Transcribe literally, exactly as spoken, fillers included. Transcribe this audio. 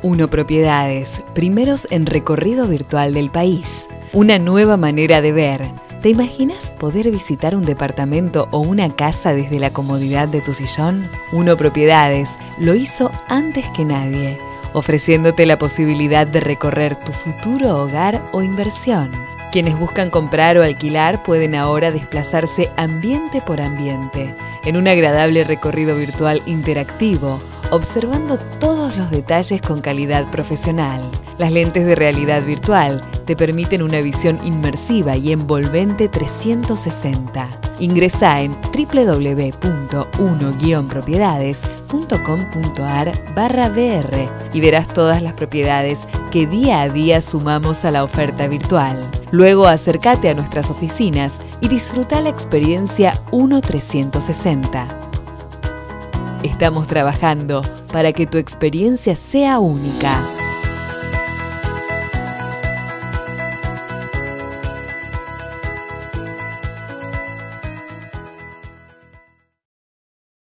Uno Propiedades, primeros en recorrido virtual del país. Una nueva manera de ver. ¿Te imaginas poder visitar un departamento o una casa desde la comodidad de tu sillón? Uno Propiedades lo hizo antes que nadie, ofreciéndote la posibilidad de recorrer tu futuro hogar o inversión. Quienes buscan comprar o alquilar pueden ahora desplazarse ambiente por ambiente, en un agradable recorrido virtual interactivo, observando todos los detalles con calidad profesional. Las lentes de realidad virtual te permiten una visión inmersiva y envolvente trescientos sesenta. Ingresá en w w w punto uno guion propiedades punto com punto a r barra v r y verás todas las propiedades que día a día sumamos a la oferta virtual. Luego acércate a nuestras oficinas y disfruta la experiencia Uno trescientos sesenta. Estamos trabajando para que tu experiencia sea única.